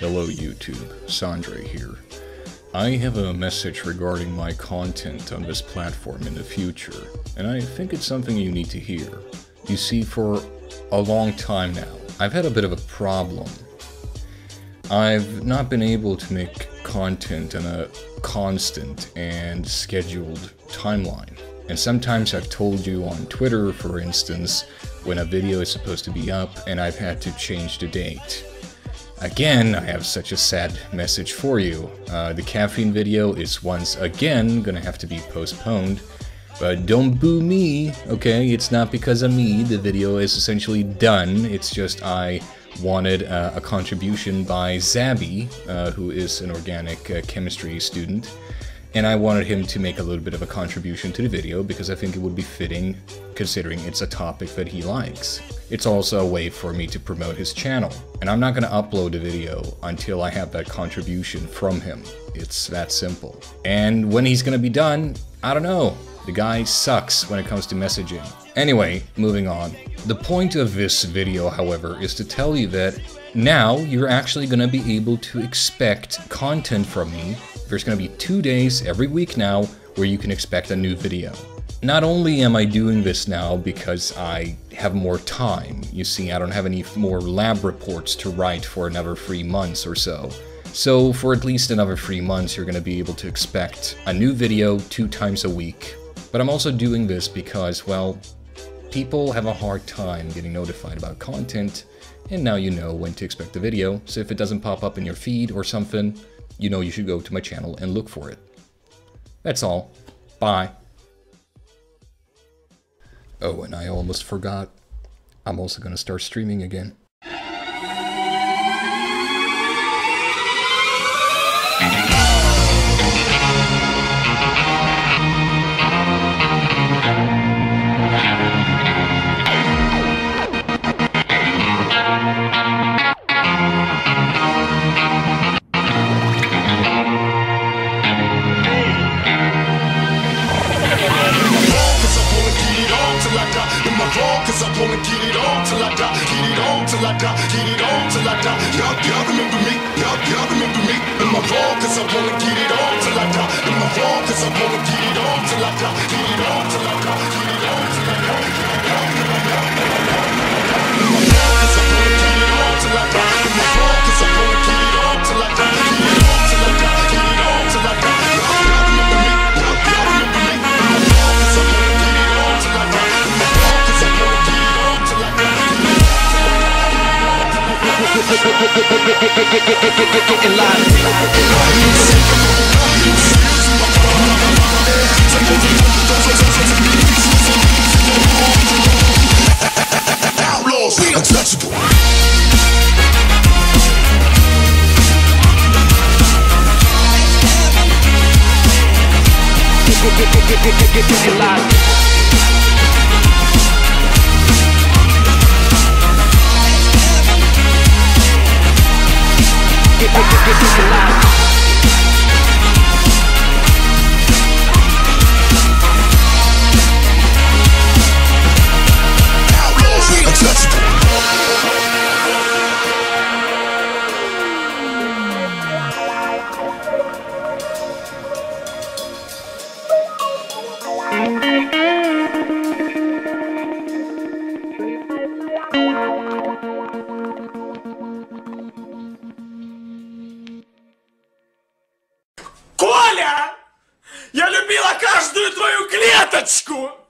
Hello YouTube, Sandre here. I have a message regarding my content on this platform in the future, and I think it's something you need to hear. You see, for a long time now, I've had a bit of a problem. I've not been able to make content on a constant and scheduled timeline. And sometimes I've told you on Twitter, for instance, when a video is supposed to be up, and I've had to change the date. Again, I have such a sad message for you. The caffeine video is once again gonna have to be postponed. But don't boo me, okay? It's not because of me. The video is essentially done. It's just I wanted a contribution by Zabby, who is an organic chemistry student. And I wanted him to make a little bit of a contribution to the video because I think it would be fitting, considering it's a topic that he likes. It's also a way for me to promote his channel. And I'm not gonna upload the video until I have that contribution from him. It's that simple. And when he's gonna be done, I don't know. The guy sucks when it comes to messaging. Anyway, moving on. The point of this video, however, is to tell you that now you're actually gonna be able to expect content from me. There's gonna be 2 days every week now where you can expect a new video. Not only am I doing this now because I have more time, you see, I don't have any more lab reports to write for another 3 months or so. So for at least another 3 months, you're gonna be able to expect a new video 2 times a week. But I'm also doing this because, well, people have a hard time getting notified about content, and now you know when to expect the video, so if it doesn't pop up in your feed or something, you know you should go to my channel and look for it. That's all. Bye. Oh, and I almost forgot. I'm also gonna start streaming again. Cause I wanna get it on till I die, get it on till I die, get it on till I die. Y'all remember me, y'all remember me. Am I wrong? Cause I wanna get it on till I die. Am I wrong? Cause I wanna get it on till I die, get it on till I die, get it on till I die, get it on till I die. Am I wrong? Cause I wanna get it on till I die. Am I wrong? Cause I wanna get it on till I die, get it on till I die, get it on till I die. Y'all remember me, y'all remember me. Am I wrong? Cause I wanna get it on till I die. Am I wrong? Cause I wanna get it on till I die. Getting live. Outlaws, untouchable. Getting live. Get live. Outlaws, untouchable. Коля! Я любила каждую твою клеточку!